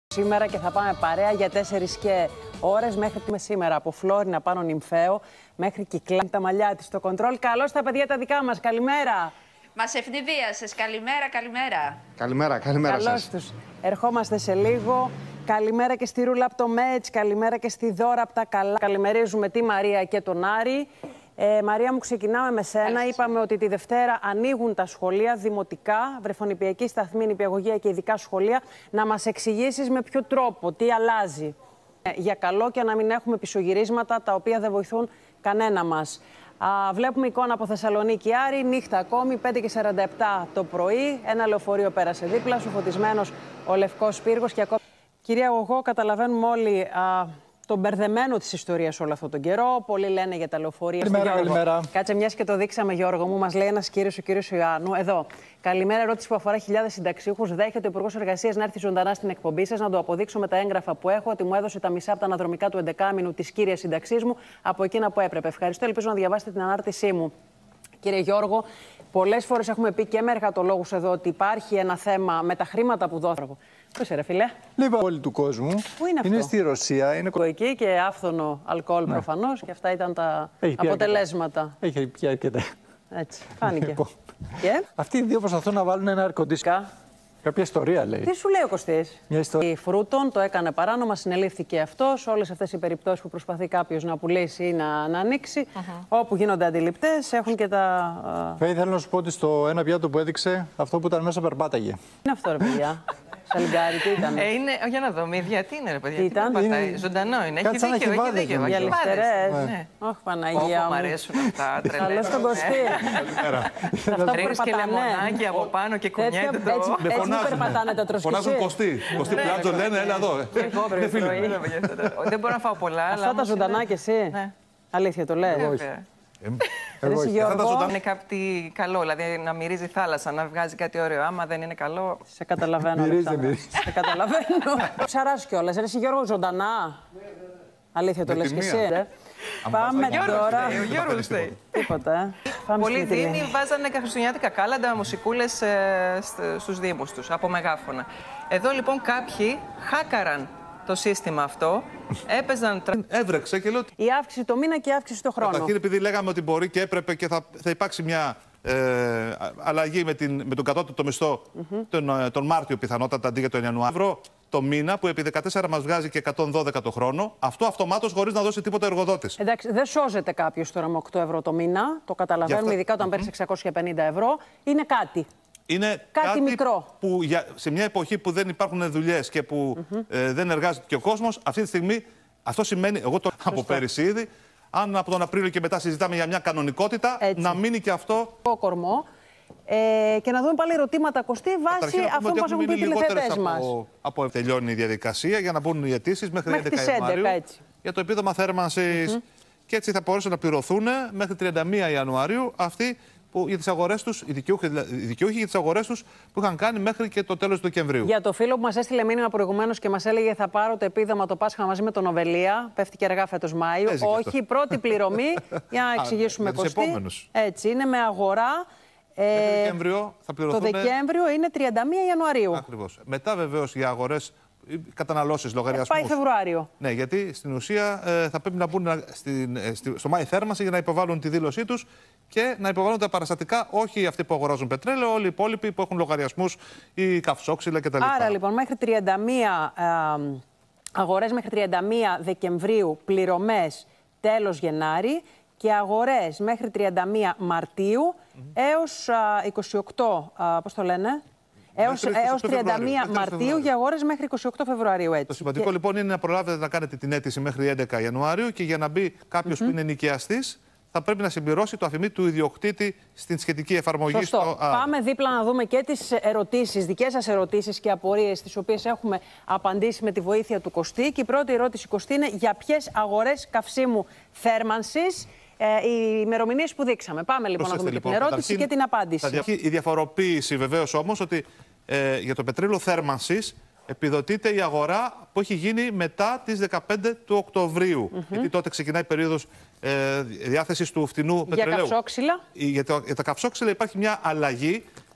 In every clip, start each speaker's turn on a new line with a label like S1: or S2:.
S1: Σήμερα και θα πάμε παρέα για 4 και ώρες μέχρι σήμερα από Φλόρινα πάνω Νυμφαίο μέχρι Κυκλάνη τα μαλλιά της στο κοντρόλ. Καλώς τα παιδιά τα δικά μας. Καλημέρα.
S2: Μας ευνηδίασες. Καλημέρα, καλημέρα.
S3: Καλημέρα
S1: Καλώς
S3: σας.
S1: τους. Ερχόμαστε σε λίγο. Καλημέρα και στη Ρούλα από το Μέτς. Καλημέρα και στη Δώρα από τα Καλά. Καλημερίζουμε τη Μαρία και τον Άρη. Μαρία μου, ξεκινάμε με σένα.
S2: Καλώς.
S1: Είπαμε ότι τη Δευτέρα ανοίγουν τα σχολεία δημοτικά, βρεφονιπιακή σταθμή, νηπιαγωγεία και ειδικά σχολεία. Να μας εξηγήσεις με ποιο τρόπο, τι αλλάζει. Για καλό και να μην έχουμε πισωγυρίσματα τα οποία δεν βοηθούν κανένα μας. Βλέπουμε εικόνα από Θεσσαλονίκη Άρη, νύχτα ακόμη, 5:47 το πρωί. Ένα λεωφορείο πέρασε δίπλα σου, φωτισμένος ο Λευκός Πύργος και ακόμη. Κυρία εγώ, καταλαβαίνουμε όλοι τον μπερδεμένο της ιστορίας όλο αυτόν τον καιρό. Πολλοί λένε για τα λεωφορεία.
S3: Καλημέρα.
S1: Κάτσε, μιας και το δείξαμε, Γιώργο μου, μας λέει ένας κύριος, ο κύριος Ιωάννου. Εδώ. Καλημέρα, ερώτηση που αφορά χιλιάδες συνταξίχους. Δέχεται ο Υπουργός Εργασίας να έρθει ζωντανά στην εκπομπή σας, να το αποδείξω με τα έγγραφα που έχω, ότι μου έδωσε τα μισά από τα αναδρομικά του 11μηνου της κύριας συνταξής μου από εκείνα που έπρεπε. Ευχαριστώ. Ελπίζω να διαβάσετε την ανάρτησή μου. Κύριε Γιώργο, πολλές φορές έχουμε πει και με εργατολόγους εδώ ότι υπάρχει ένα θέμα με τα χρήματα που δόθηκαν. Πού είσαι, ρε φίλε?
S3: Λοιπόν, όλη του κόσμου.
S1: Πού είναι αυτό?
S3: Είναι στη Ρωσία. Είναι
S1: Εκεί και άφθονο αλκοόλ προφανώς, και αυτά ήταν τα αποτελέσματα.
S3: Έχει πια αρκετά.
S1: Έτσι, φάνηκε.
S3: Λοιπόν.
S1: Και
S3: Αυτοί οι δύο προσπαθούν να βάλουν ένα air-conditioning. Κάποια ιστορία λέει.
S1: τι σου λέει ο Κωστής?
S3: Μια ιστορία.
S1: Η Φρούτον το έκανε παράνομα, συνελήφθηκε αυτός. Όλες αυτές οι περιπτώσεις που προσπαθεί κάποιος να πουλήσει ή να ανοίξει, όπου γίνονται αντιληπτές, έχουν και τα.
S3: Θα ήθελα να σου πω ότι στο ένα πιάτο που έδειξε, αυτό που ήταν μέσα περπάταγε.
S1: Είναι αυτό, ρε παιδιά. Σαλιγκάρι, τι ήταν?
S4: Είναι, για να δω, μύδια, τι είναι, ρε παιδιά.
S1: Τι ήταν?
S4: Πατάει, ζωντανό είναι. Έχει
S3: σαν
S4: δίκιο, έχει
S3: αχιβάδες,
S4: δίκιο.
S3: νομίζω.
S1: Για
S4: Αχιβάδες.
S1: ληφτερές.
S4: Ναι.
S1: Όχι,
S4: Ω,
S1: Παναγία
S4: μ'
S1: μου.
S4: αρέσουν αυτά, τρελαίνω.
S1: Καλώς τον Κωστή. Αυτά που
S4: Ρίχνεις και
S1: περπατάνε.
S4: λεμονάκι από πάνω και
S1: Τέτοια-
S4: κουνιέται το.
S1: έτσι που περπατάνε τα τροσκισί.
S5: Φωνάζουν Κωστή. Κωστή Πλάτζο λένε, έλα εδώ.
S4: Είναι φίλοι. Δεν μπορώ να φάω πολλά. αλλά
S1: Αυτά τα
S4: όμως
S1: ζωντανά
S4: είναι-
S1: κι εσύ?
S4: Ναι.
S1: Αλήθεια το λες?
S4: Βέβαια.
S1: Ρε εσύ, Γιώργο,
S4: Είναι κάτι καλό, δηλαδή να μυρίζει θάλασσα, να βγάζει κάτι ωραίο. Άμα δεν είναι καλό.
S1: σε καταλαβαίνω.
S3: Μυρίζει,
S1: Αλεξάνδρα.
S3: μυρίζει.
S1: Σε καταλαβαίνω. Ψαράς κιόλας. Ρε εσύ, Γιώργο, ζωντανά. Αλήθεια το
S5: Με
S1: λες
S5: τη
S1: κι εσύ,
S5: μία.
S1: ρε. Πάμε τώρα.
S4: Ο Γιώργος φταίει.
S1: Τίποτα. Πάμε
S4: Πολλοί
S1: στην Μυτιλίνη.
S4: δήμοι βάζανε χριστουγεννιάτικα κάλαντα, μουσικούλες στους δήμους τους, από μεγάφωνα. Εδώ λοιπόν κάποιοι χάκαραν το σύστημα αυτό, έπαιζαν.
S5: Έβρεξε και λέω.
S1: Η αύξηση το μήνα και η αύξηση το χρόνο.
S5: Καταρχήν, επειδή λέγαμε ότι μπορεί και έπρεπε και θα υπάρξει μια αλλαγή με τον κατώτατο μισθό τον Μάρτιο πιθανότατα αντί για τον Ιανουάριο. Το μήνα που επί 14 μας βγάζει και 112 το χρόνο, αυτό αυτομάτως χωρίς να δώσει τίποτα εργοδότης.
S1: Εντάξει, δεν σώζεται κάποιος τώρα με 8 ευρώ το μήνα. Το καταλαβαίνουμε,
S5: Γι' αυτό-
S1: ειδικά όταν παίρνει 650 ευρώ. Είναι κάτι.
S5: Είναι
S1: Κάτι μικρό.
S5: που σε μια εποχή που δεν υπάρχουν δουλειές και που δεν εργάζεται και ο κόσμος, αυτή τη στιγμή αυτό σημαίνει, εγώ το από πέρυσι ήδη, αν από τον Απρίλιο και μετά συζητάμε για μια κανονικότητα,
S1: Έτσι.
S5: να μείνει και αυτό.
S1: Κορμό. Και να δούμε πάλι ερωτήματα, Κωστή, βάσει
S5: Καταρχήν, να πούμε
S1: αυτό
S5: ότι
S1: που μας
S5: έχουν
S1: έχουν πει οι
S5: μείνει λιγότερες
S1: τηλεθεατές μας.
S5: από τελειώνει η διαδικασία για να μπουν οι αιτήσεις μέχρι
S1: Μέχρι
S5: 11
S1: τις 11,
S5: Ιανουαρίου
S1: έτσι.
S5: για το επίδομα θέρμανσης. Και έτσι θα μπορέσουν να πληρωθούν μέχρι 31 Ιανουαρίου αυτοί που για τις αγορές τους, οι δικαιούχοι για τις αγορές τους που είχαν κάνει μέχρι και το τέλος του Δεκεμβρίου.
S1: Για το φίλο που μας έστειλε μήνυμα προηγουμένως και μας έλεγε θα πάρω το επίδομα το Πάσχα μαζί με τον Οβελία. Πέφτει και αργά φέτος Μάιο.
S5: Παίζει και
S1: Όχι,
S5: αυτό.
S1: πρώτη πληρωμή, για να εξηγήσουμε,
S5: για τους
S1: Κωστή.
S5: επόμενους.
S1: Έτσι, είναι με αγορά.
S5: Μέχρι Δεκέμβριο θα
S1: Το
S5: πληρωθούν.
S1: Δεκέμβριο είναι 31 Ιανουαρίου.
S5: Ακριβώς. Μετά βεβαίως για αγορές, καταναλώσεις, λογαριασμούς.
S1: Πάει Φεβρουάριο.
S5: Ναι, γιατί στην ουσία θα πρέπει να μπουν στο Μάη θέρμανση για να υποβάλουν τη δήλωσή τους και να υποβάλουν τα παραστατικά, όχι αυτοί που αγοράζουν πετρέλαιο, όλοι οι υπόλοιποι που έχουν λογαριασμούς ή καυσόξυλα κτλ.
S1: Άρα λοιπόν μέχρι 31 αγορές μέχρι 31 Δεκεμβρίου, πληρωμές τέλος Γενάρη και αγορές μέχρι 31 Μαρτίου έως 28, πώς το λένε, έως 31 Μαρτίου για αγορές μέχρι 28 Φεβρουαρίου. Έτσι.
S5: Το σημαντικό λοιπόν είναι να προλάβετε να κάνετε την αίτηση μέχρι 11 Ιανουαρίου και για να μπει κάποιος που είναι νοικιαστής θα πρέπει να συμπληρώσει το αφημί του ιδιοκτήτη στην σχετική εφαρμογή.
S1: Σωστό.
S5: Στο
S1: Πάμε δίπλα να δούμε και τις ερωτήσεις, δικές σας ερωτήσεις και απορίες, τις οποίες έχουμε απαντήσει με τη βοήθεια του Κωστή. Και η πρώτη ερώτηση, Κωστή, είναι για ποιες αγορές καυσίμου θέρμανσης οι ημερομηνίες που δείξαμε. Πάμε λοιπόν να δούμε και την ερώτηση και την απάντηση.
S5: Η διαφοροποίηση βεβαίως όμως ότι για το πετρέλαιο θέρμανσης επιδοτείται η αγορά που έχει γίνει μετά τις 15 του Οκτωβρίου. Γιατί τότε ξεκινάει η περίοδος διάθεσης του φτηνού πετρελαίου.
S1: Για καυσόξυλα.
S5: Για τα καυσόξυλα υπάρχει μια αλλαγή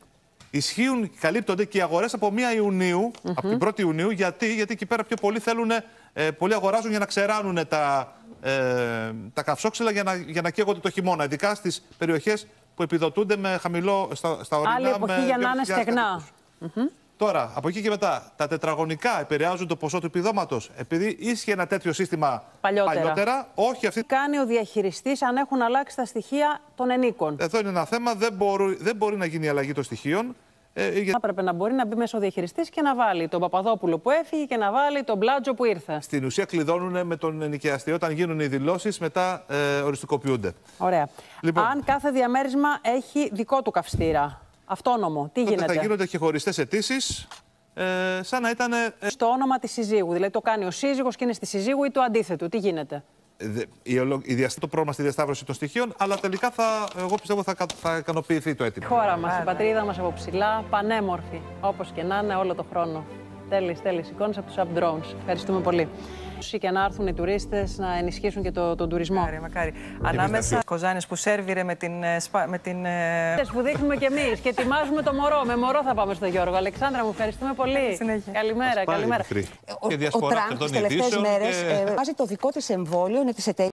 S5: καλύπτονται και οι αγορές από 1 Ιουνίου, από την 1η Ιουνίου. Γιατί εκεί πέρα πιο πολλοί πολλοί αγοράζουν για να ξεράνουν τα καυσόξυλα για να καίγονται το χειμώνα. Ειδικά στις περιοχές που επιδοτούνται με χαμηλό στα ορεινά.
S1: Άλλη εποχή για να είναι στεγνά.
S5: Τώρα, από εκεί και μετά, τα τετραγωνικά επηρεάζουν το ποσό του επιδόματος. Επειδή ίσχυε ένα τέτοιο σύστημα παλιότερα, όχι αυτή.
S1: Κάνει ο διαχειριστής αν έχουν αλλάξει τα στοιχεία των ενίκων.
S5: Εδώ είναι ένα θέμα, δεν μπορεί να γίνει η αλλαγή των στοιχείων.
S1: Έπρεπε να μπορεί να μπει μέσα ο διαχειριστής και να βάλει τον Παπαδόπουλο που έφυγε και να βάλει τον Μπλάτζο που ήρθε.
S5: Στην ουσία κλειδώνουν με τον ενοικιαστή. Όταν γίνουν οι δηλώσεις, μετά οριστικοποιούνται.
S1: Ωραία.
S5: Λοιπόν,
S1: αν κάθε διαμέρισμα έχει δικό του καυστήρα, αυτόνομο, τι γίνεται?
S5: Θα γίνονται και χωριστές αιτήσεις, σαν να ήταν.
S1: Στο όνομα της συζύγου. Δηλαδή το κάνει ο σύζυγος και είναι στη συζύγου ή το αντίθετο. Τι γίνεται?
S5: Το πρόβλημα στη διασταύρωση των στοιχείων, αλλά τελικά εγώ πιστεύω θα ικανοποιηθεί το αίτημα.
S1: Η χώρα μας, η πατρίδα μας από ψηλά, πανέμορφη. Όπως και να είναι, όλο το χρόνο. Τέλειες εικόνες από τους Up Drones. Ευχαριστούμε πολύ. Και να έρθουν οι τουρίστες να ενισχύσουν και τον τουρισμό.
S4: Μακάρι. Ανάμεσα Κοζάνης που σέρβιρε με την.
S1: Που δείχνουμε κι εμείς και ετοιμάζουμε το μωρό. Με μωρό θα πάμε στο Γιώργο. Αλεξάνδρα, μου ευχαριστούμε πολύ.
S6: Καλημέρα. Ο Τραμπ τις τελευταίες μέρες βάζει το δικό της εμβόλιο, είναι της εταιρείας.